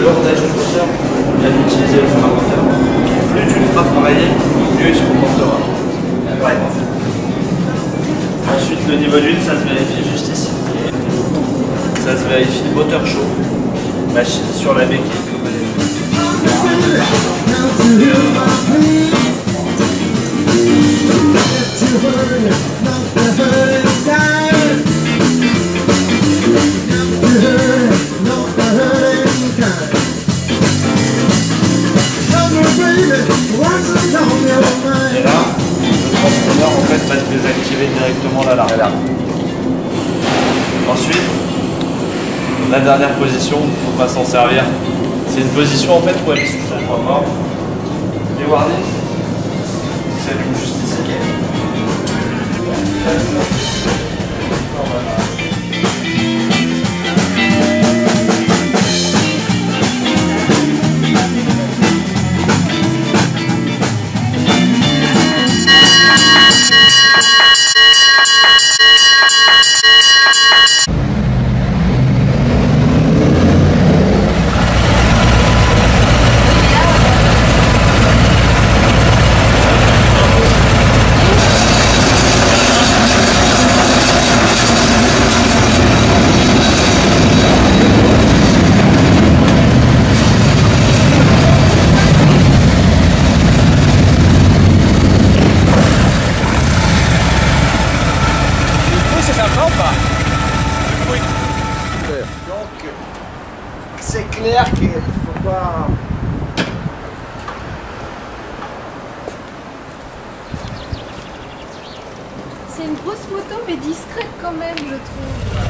l'abordage du moteur, bien utiliser le frein moteur. Plus tu le feras travailler, mieux il se comportera. Ouais. Ensuite, le niveau d'huile, ça se vérifie juste ici. Ça se vérifie moteur chaud, machine sur la béquille. Et là, le transpondeur en fait va se désactiver directement l'alarme. Ensuite, la dernière position, il ne faut pas s'en servir. C'est une position en fait où elle est sous le point mort. Les warnings, c'est juste ici. Donc, c'est clair qu'il ne faut pas... C'est une grosse moto, mais discrète quand même, je trouve.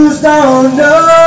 just don't know.